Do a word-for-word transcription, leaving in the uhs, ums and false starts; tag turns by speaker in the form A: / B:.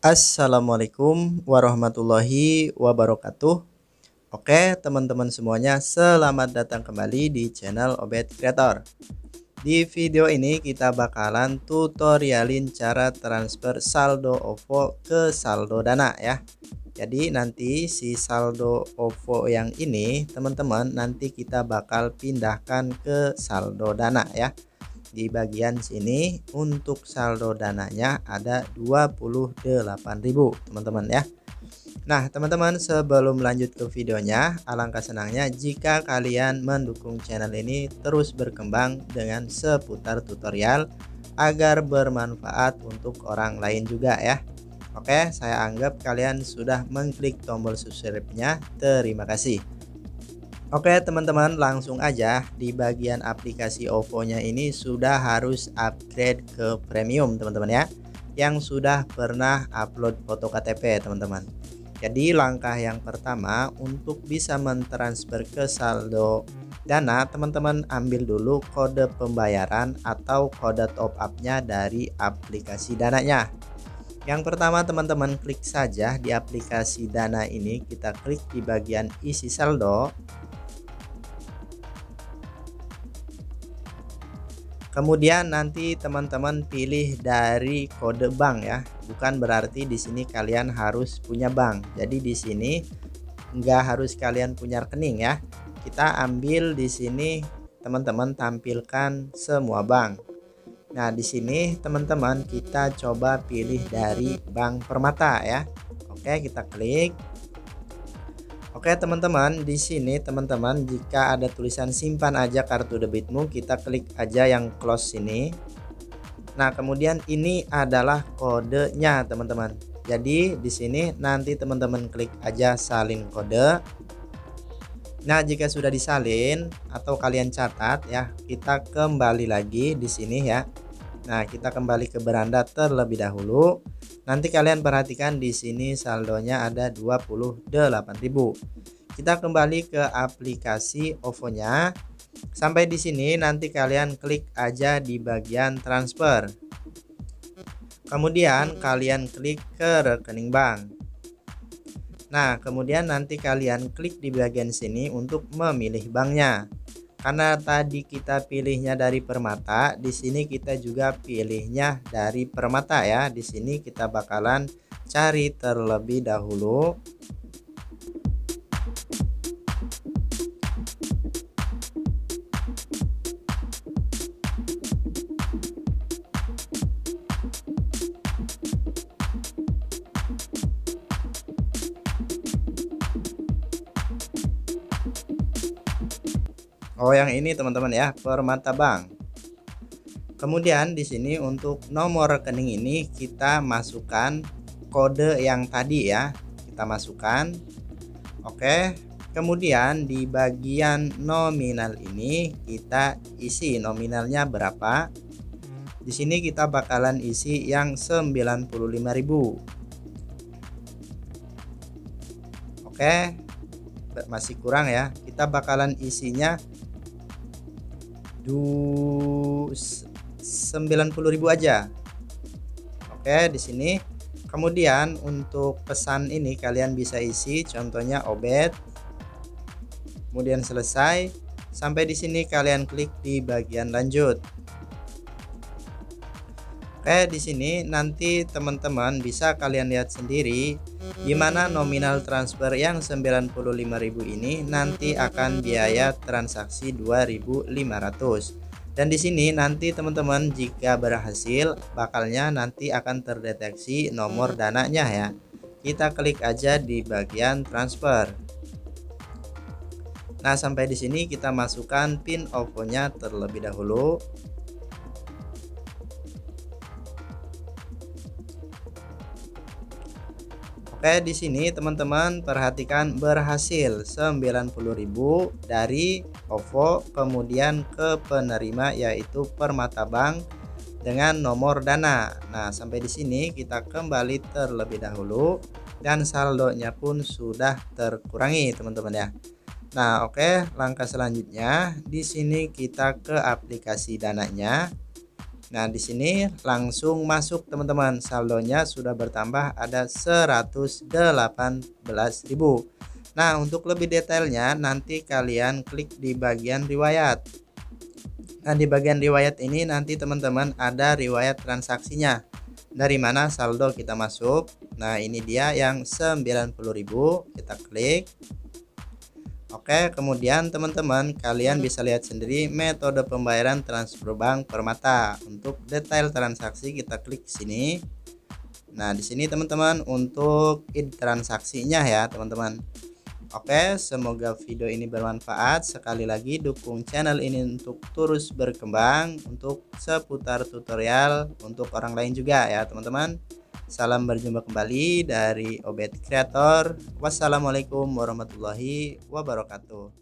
A: Assalamualaikum warahmatullahi wabarakatuh. Oke, teman-teman semuanya, selamat datang kembali di channel Obet Creator. Di video ini kita bakalan tutorialin cara transfer saldo OVO ke saldo Dana ya. Jadi nanti si saldo OVO yang ini teman-teman nanti kita bakal pindahkan ke saldo Dana ya. Di bagian sini untuk saldo dananya ada dua puluh delapan ribu teman-teman ya. Nah teman-teman, sebelum lanjut ke videonya, alangkah senangnya jika kalian mendukung channel ini terus berkembang dengan seputar tutorial agar bermanfaat untuk orang lain juga ya. Oke, saya anggap kalian sudah mengklik tombol subscribe-nya. Terima kasih. Oke teman-teman, langsung aja di bagian aplikasi OVO-nya ini sudah harus upgrade ke premium teman-teman ya, yang sudah pernah upload foto K T P teman-teman. Jadi langkah yang pertama untuk bisa mentransfer ke saldo Dana, teman-teman ambil dulu kode pembayaran atau kode top up-nya dari aplikasi Dananya. Yang pertama teman-teman klik saja di aplikasi Dana ini, kita klik di bagian isi saldo. Kemudian nanti teman-teman pilih dari kode bank ya. Bukan berarti di sini kalian harus punya bank. Jadi di sini nggak harus kalian punya rekening ya. Kita ambil di sini teman-teman tampilkan semua bank. Nah, di sini teman-teman kita coba pilih dari Bank Permata ya. Oke, kita klik. Oke teman-teman, di sini teman-teman jika ada tulisan simpan aja kartu debitmu, kita klik aja yang close sini. Nah, kemudian ini adalah kodenya teman-teman. Jadi di sini nanti teman-teman klik aja salin kode. Nah, jika sudah disalin atau kalian catat ya, kita kembali lagi di sini ya. Nah, kita kembali ke beranda terlebih dahulu. Nanti kalian perhatikan di sini saldonya ada dua puluh delapan ribu. Kita kembali ke aplikasi OVO-nya. Sampai di sini nanti kalian klik aja di bagian transfer. Kemudian kalian klik ke rekening bank. Nah, kemudian nanti kalian klik di bagian sini untuk memilih banknya. Karena tadi kita pilihnya dari Permata, di sini kita juga pilihnya dari Permata ya. Di sini kita bakalan cari terlebih dahulu. Oh, yang ini teman-teman ya, Permata Bank. Kemudian di sini untuk nomor rekening ini kita masukkan kode yang tadi ya. Kita masukkan. Oke. Kemudian di bagian nominal ini kita isi nominalnya berapa. Di sini kita bakalan isi yang sembilan puluh lima ribu. Oke. Masih kurang ya. Kita bakalan isinya sembilan puluh ribu aja. Oke, di sini. Kemudian untuk pesan ini kalian bisa isi contohnya Obet. Kemudian selesai. Sampai di sini kalian klik di bagian lanjut. Oke, di sini nanti teman-teman bisa kalian lihat sendiri gimana nominal transfer yang sembilan puluh lima ribu ini nanti akan biaya transaksi dua ribu lima ratus. Dan di sini nanti teman-teman jika berhasil bakalnya nanti akan terdeteksi nomor dananya ya. Kita klik aja di bagian transfer. Nah, sampai di sini kita masukkan PIN OVO-nya terlebih dahulu. Oke, di sini teman-teman perhatikan berhasil sembilan puluh ribu dari OVO kemudian ke penerima yaitu Permata Bank dengan nomor Dana. Nah, sampai di sini kita kembali terlebih dahulu dan saldonya pun sudah terkurangi teman-teman ya. Nah, oke, langkah selanjutnya di sini kita ke aplikasi Dananya. Nah, di sini langsung masuk teman-teman. Saldonya sudah bertambah ada seratus delapan belas ribu. Nah, untuk lebih detailnya nanti kalian klik di bagian riwayat. Nah, di bagian riwayat ini nanti teman-teman ada riwayat transaksinya. Dari mana saldo kita masuk. Nah, ini dia yang sembilan puluh ribu. Kita klik. Oke, kemudian teman-teman kalian bisa lihat sendiri metode pembayaran transfer bank Permata. Untuk detail transaksi kita klik sini. Nah, di sini teman-teman untuk I D transaksinya ya, teman-teman. Oke, semoga video ini bermanfaat. Sekali lagi dukung channel ini untuk terus berkembang untuk seputar tutorial untuk orang lain juga ya, teman-teman. Salam berjumpa kembali dari Obed Creator. Wassalamualaikum warahmatullahi wabarakatuh.